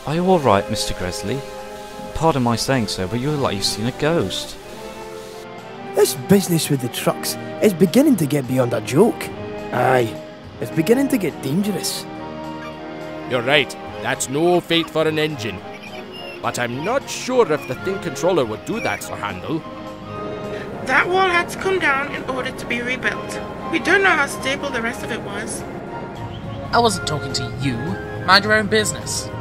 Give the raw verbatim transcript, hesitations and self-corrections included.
Are you alright, Mister Gresley? Pardon my saying so, but you look like you've seen a ghost. This business with the trucks is beginning to get beyond a joke. Aye, it's beginning to get dangerous. You're right, that's no fate for an engine. But I'm not sure if the thing controller would do that, Sir Handel. That wall had to come down in order to be rebuilt. We don't know how stable the rest of it was. I wasn't talking to you. Mind your own business.